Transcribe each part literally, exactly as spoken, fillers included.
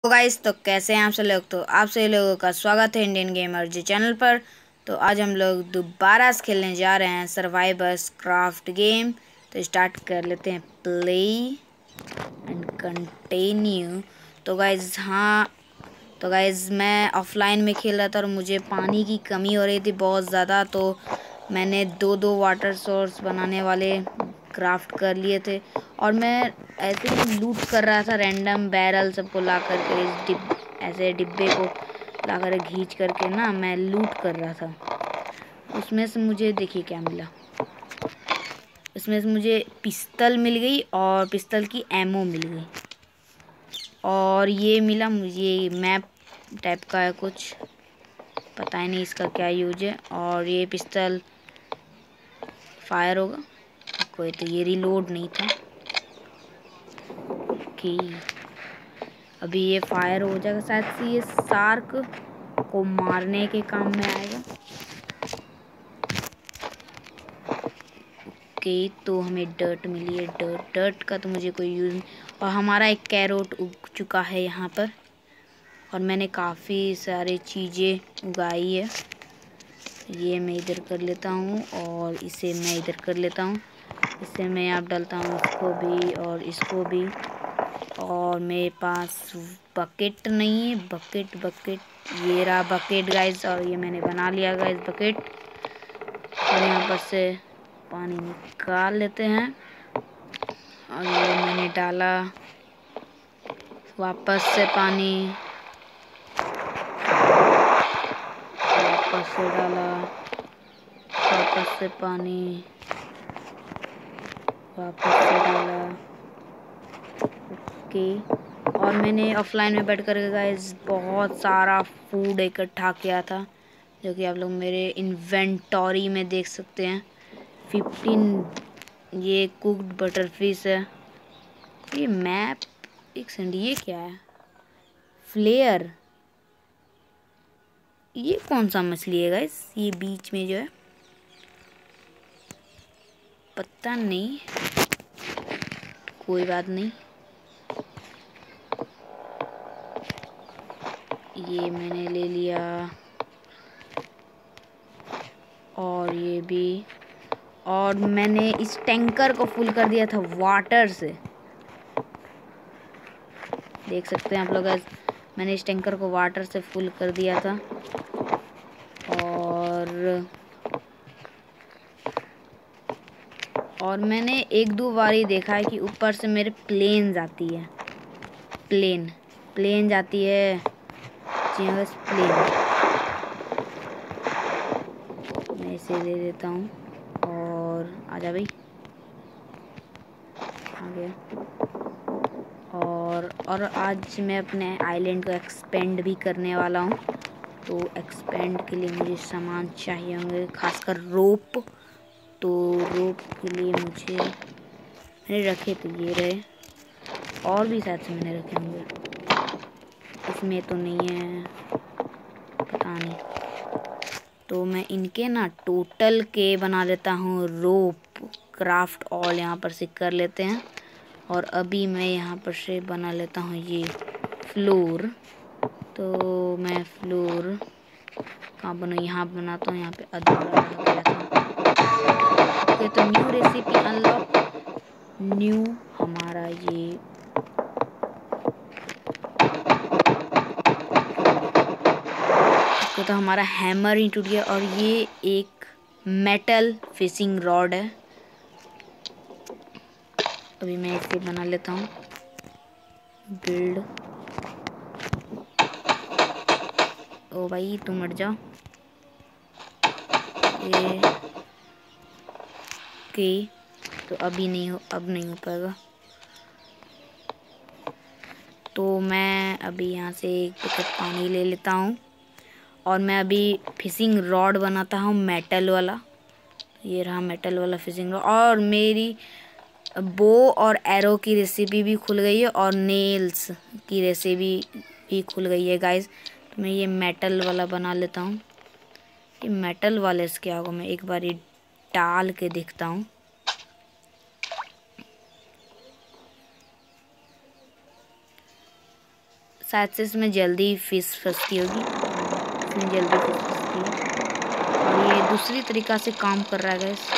तो गाइस, तो कैसे हैं आप सब लोग। तो आप सभी लोगों का स्वागत है इंडियन गेमर जी चैनल पर। तो आज हम लोग दोबारा से खेलने जा रहे हैं सर्वाइवर्स क्राफ्ट गेम। तो स्टार्ट कर लेते हैं, प्ले एंड कंटिन्यू। तो गाइस हाँ तो गाइस मैं ऑफलाइन में खेल रहा था और मुझे पानी की कमी हो रही थी बहुत ज़्यादा। तो मैंने दो दो वाटर सोर्स बनाने वाले क्राफ्ट कर लिए थे और मैं ऐसे ही लूट कर रहा था रैंडम बैरल सबको ला करके, इस डिब ऐसे डिब्बे को ला कर घींच करके ना मैं लूट कर रहा था। उसमें से मुझे देखिए क्या मिला। इसमें से मुझे पिस्तल मिल गई और पिस्तल की एमो मिल गई और ये मिला मुझे मैप टाइप का है कुछ, पता ही नहीं इसका क्या यूज है। और ये पिस्तल फायर होगा कोई, तो ये रिलोड नहीं था कि अभी ये फायर हो जाएगा शायद से। ये शार्क को मारने के काम में आएगा। ओके, तो हमें डर्ट मिली है। डर्ट डर्ट का तो मुझे कोई यूज़ नहीं। और हमारा एक कैरोट उग चुका है यहाँ पर और मैंने काफ़ी सारी चीज़ें उगाई है। ये मैं इधर कर लेता हूँ और इसे मैं इधर कर लेता हूँ। इसे मैं यहाँ डालता हूँ, इसको भी और इसको भी। और मेरे पास बकेट नहीं है, बकेट बकेट ये रहा बकेट गाइस। और ये मैंने बना लिया गाइस बकेट। और यहाँ पर से पानी निकाल लेते हैं और ये मैंने डाला वापस से पानी, वापस से डाला, वापस से पानी, वापस से डाला। ओके, और मैंने ऑफलाइन में बैठ कर गाइस बहुत सारा फूड इकट्ठा किया था, जो कि आप लोग मेरे इन्वेंटरी में देख सकते हैं। फिफ्टीन ये कुक्ड बटर फिश है। ये मैप एक सेकंड, ये क्या है? फ्लेयर, ये कौन सा मछली है गाइस? ये बीच में जो है पता नहीं, कोई बात नहीं। ये मैंने ले लिया और ये भी। और मैंने इस टैंकर को फुल कर दिया था वाटर से, देख सकते हैं आप लोग। मैंने इस टैंकर को वाटर से फुल कर दिया था और और मैंने एक दो बार ही देखा है कि ऊपर से मेरे प्लेन जाती है, प्लेन प्लेन जाती है जी बस प्लेन। मैं इसे ले लेता हूँ और आजा भाई, आ गया। और और आज मैं अपने आइलैंड को एक्सपेंड भी करने वाला हूँ। तो एक्सपेंड के लिए मुझे सामान चाहिए होंगे, खासकर रोप। तो रोप के लिए मुझे मैंने रखे तो ये रहे, और भी शायद से मैंने रखे होंगे, इसमें तो नहीं है, पता नहीं। तो मैं इनके ना टोटल के बना लेता हूँ रोप क्राफ्ट ऑल, यहाँ पर से कर लेते हैं। और अभी मैं यहाँ पर से बना लेता हूँ ये फ्लोर। तो मैं फ्लोर कहाँ बनूँ, यहाँ बनाता हूँ, यहाँ पे अधूरा रह गया था। ओके, तो न्यू रेसिपी अनलॉक, न्यू हमारा ये तो हमारा हैमर ही टूट गया। और ये एक मेटल फिशिंग रॉड है, अभी मैं इसे बना लेता हूँ बिल्ड। ओ भाई तुम मर जाओ। ये ओके, तो अभी नहीं हो, अब नहीं हो पाएगा। तो मैं अभी यहाँ से एक बकेट पानी ले लेता हूँ और मैं अभी फिशिंग रॉड बनाता हूँ मेटल वाला। ये रहा मेटल वाला फिशिंग रॉड। और मेरी बो और एरो की रेसिपी भी खुल गई है और नेल्स की रेसिपी भी खुल गई है गाइस। तो मैं ये मेटल वाला बना लेता हूँ। ये मेटल वाले से क्या होगा, मैं एक बार ये डाल के देखता हूँ। शायद से इसमें जल्दी फिश फंसती होगी, इसमें जल्दी फिश फंसती है और ये दूसरी तरीक़ा से काम कर रहा है गैस।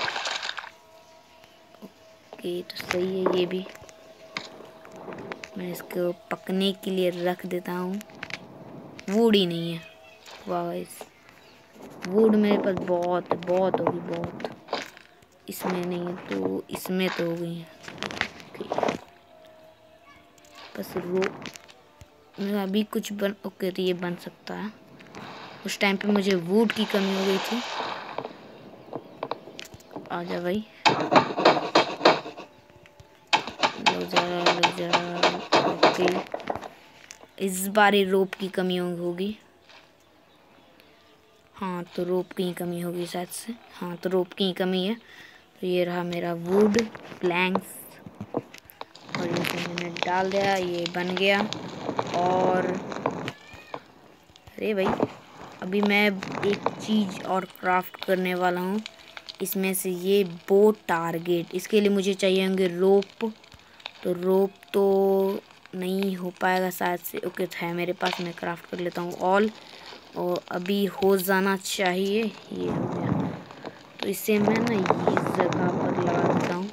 ओके तो सही है, ये भी मैं इसको पकने के लिए रख देता हूँ। वुड ही नहीं है, वाह गाइस, वुड मेरे पास बहुत बहुत होगी बहुत, इसमें नहीं है तो इसमें तो हो गई है। ओके बस रो मेरा अभी कुछ बन, ओके तो ये बन सकता है। उस टाइम पे मुझे वुड की कमी हो गई थी। आजा भाई, लो जा लो जा। ओके इस बार ही रोप की कमी होगी। हाँ तो रोप की ही कमी होगी शायद से, हाँ तो रोप की ही कमी है। तो ये रहा मेरा वुड प्लैंक्स और इसे मैंने डाल दिया, ये बन गया। और अरे भाई अभी मैं एक चीज़ और क्राफ्ट करने वाला हूँ, इसमें से ये बो टारगेट। इसके लिए मुझे चाहिए होंगे रोप, तो रोप तो नहीं हो पाएगा शायद से। ओके तो है मेरे पास, मैं क्राफ्ट कर लेता हूँ ऑल, और अभी हो जाना चाहिए। ये हो गया, तो इसे मैं ना इस जगह पर लगा देता हूँ।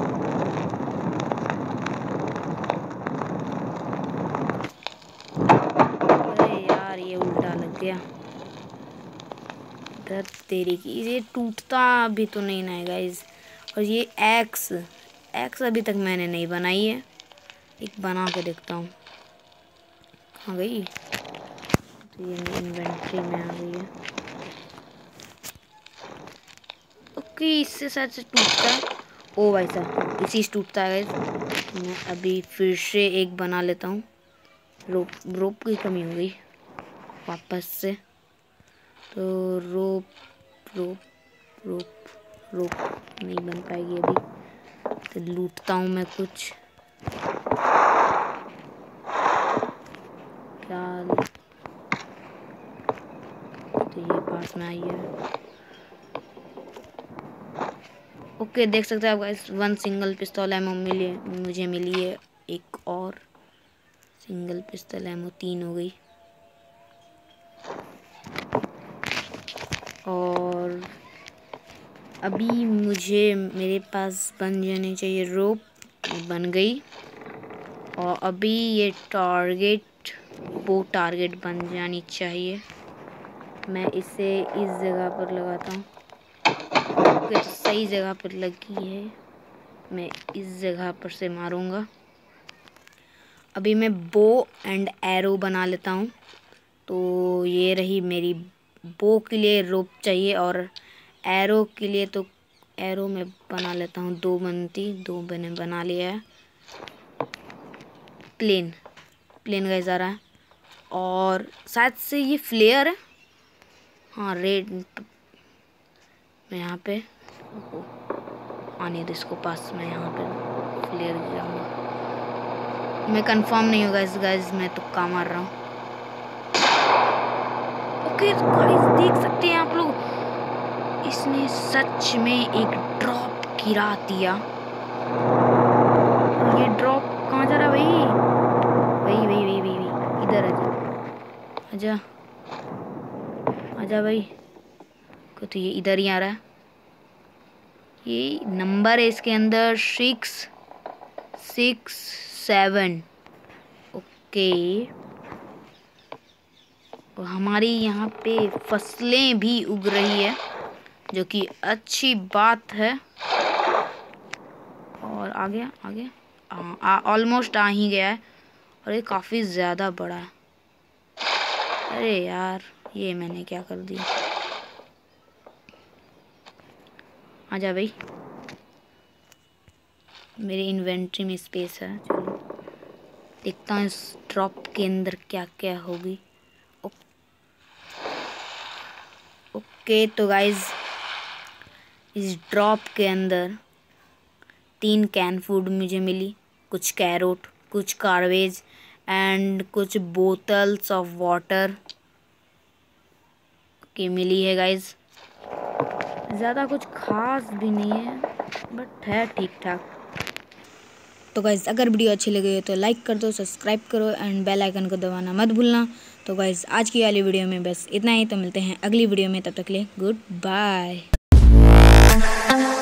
अरे यार ये उल्टा लग गया, दर्द तेरी की, ये टूटता भी तो नहीं ना गाइस। और ये एक्स एक्स अभी तक मैंने नहीं बनाई है, एक बना के देखता हूँ। कहाँ गई? तो ये मेरी इन्वेंट्री में आ गई है। ओके इससे शायद से टूटता है। ओ भाई साहब इसी से टूटता है गाइस। मैं अभी फिर से एक बना लेता हूँ। रोप रोप की कमी हो गई वापस से, तो रोप रोप रोप रोप नहीं बन पाएगी अभी, तो लूटता हूँ मैं कुछ। क्या तो ये पास में आई है। ओके देख सकते हैं आप गाइस, वन सिंगल पिस्तौल एमो मिली मुझे मिली है। एक और सिंगल पिस्तौल एमो, तीन हो गई। और अभी मुझे मेरे पास बन जानी चाहिए रोप, बन गई। और अभी ये टारगेट वो टारगेट बन जानी चाहिए। मैं इसे इस जगह पर लगाता हूँ। ओके तो सही जगह पर लगी है, मैं इस जगह पर से मारूंगा। अभी मैं बो एंड एरो बना लेता हूँ। तो ये रही मेरी बो के लिए रोप चाहिए, और एरो के लिए तो एरो में बना लेता हूँ। दो बनती दो मैंने बना लिया है। प्लेन प्लेन गाइस आ रहा है, और शायद से ये फ्लेयर है। हाँ रेड, मैं यहाँ पे आने दो इसको पास, मैं यहाँ पे फ्लेयर गिराऊंगा। मैं कंफर्म नहीं होगा इस गाइस, मैं तुक्का मार रहा हूँ। ओके गाइस देख सकते हैं आप लोग, इसने सच में एक ड्रॉप गिरा दिया। ये ड्रॉप कहाँ जा रहा है भाई? भाई भाई भाई भाई भाई इधर आजा आजा आजा भाई को, तो ये इधर ही आ रहा है। ये नंबर है इसके अंदर सिक्स सिक्स सेवन। ओके और हमारी यहाँ पे फसलें भी उग रही है, जो कि अच्छी बात है। और आ गया आ गया ऑलमोस्ट आ ही गया है, और ये काफ़ी ज़्यादा बड़ा है। अरे यार ये मैंने क्या कर दिया। आजा भाई, मेरी इन्वेंट्री में स्पेस है। चलो देखता हूँ इस ड्रॉप के अंदर क्या क्या होगी। ओके तो गाइज इस ड्रॉप के अंदर तीन कैन फूड मुझे मिली, कुछ कैरोट, कुछ कार्वेज एंड कुछ बोतल्स ऑफ वाटर की मिली है गाइज। ज़्यादा कुछ खास भी नहीं है, बट है ठीक ठाक। तो गाइज़ अगर वीडियो अच्छी लगी हो तो लाइक कर दो, सब्सक्राइब करो एंड बेल आइकन को दबाना मत भूलना। तो गाइज़ आज की वाली वीडियो में बस इतना ही, तो मिलते हैं अगली वीडियो में, तब तक के लिए गुड बाय।